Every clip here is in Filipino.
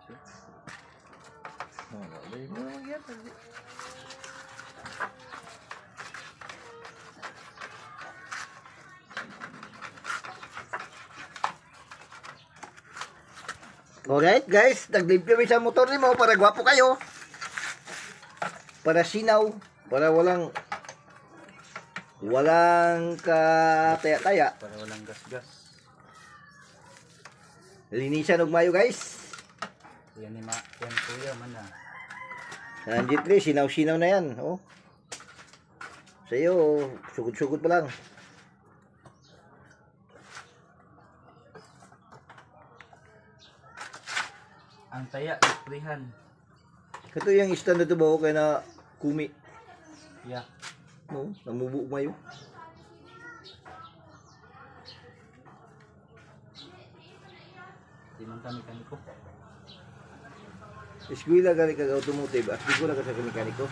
Alright guys, naglimpyo mi sa motor ni mo para gwapo kayo. Para sinaw, para walang kataya-taya. Para walang gas-gas. Linisan og mayo guys. Yan kuya man na. Nandiyan rin, sinaw-sinaw na yan. Oh. Sa'yo, sugod-sugod pa lang. Ang taya, isprihan. Ito yung stand na ito ba kaya na kumi? Yeah. No, namubuok mayo. Di man kami kaniko. Eskwela gali kag automotive, asli ko na ka sa mekaniko.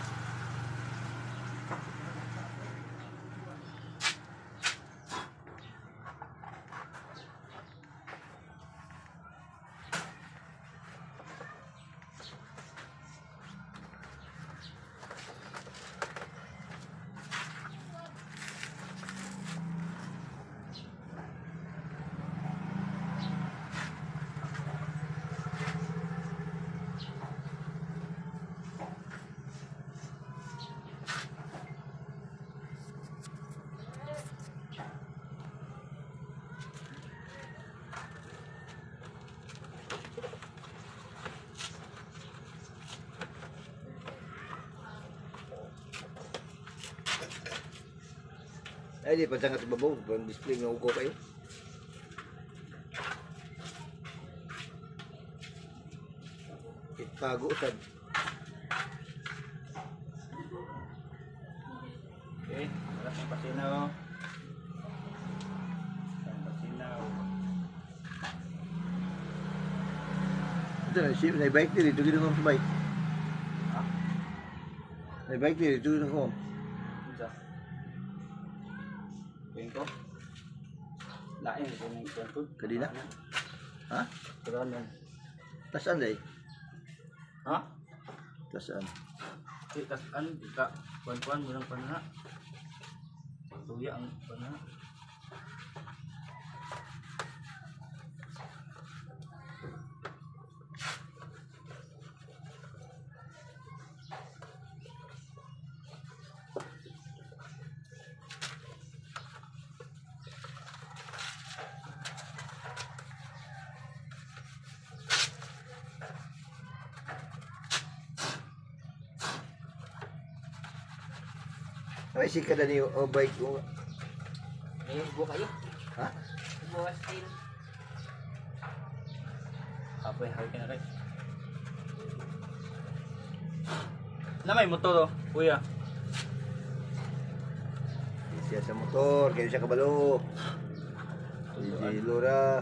Ay, di pa sangat ibabaw. Display ng uko kayo. Itago sad. Okay, wala siyang pasinaw. Ito na, ship. Naibike din. Ito ginagawa sa bike. Ha? Naibike din. Ito ginagawa. Isa. Tingko. Lain ko ng kwento. Kadina? Ha? Pero ano? Tasan day? Ha? Tasan? Tasan, ka kuan-kuan mo lang panana. Tuya ang panana. Ay, si kada niyo o bike mo. Eh, buka kayo. Ha? Buka steel. Apoy, hawak ka na rin. Na may motor, kuya. Siya sa motor, kaya siya kabalo. DJ Lora.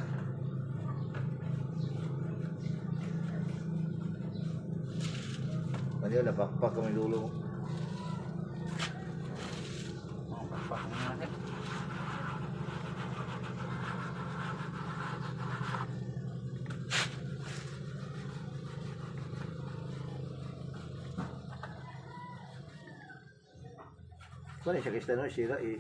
Ano yun, napakpak kami lulo mo. Pakpak na natin. Kung siya kista no, sira eh.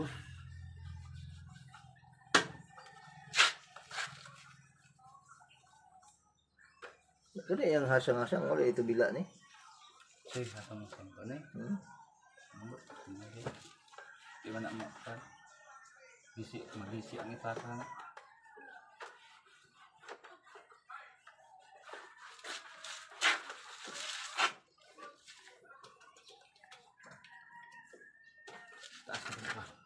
Ano yung hasang-hasang? Wala ito bila ni. Sige, hasang-hasang ko na eh. Di ba na makakal? Maglisi ang ipasang. Taas na ba?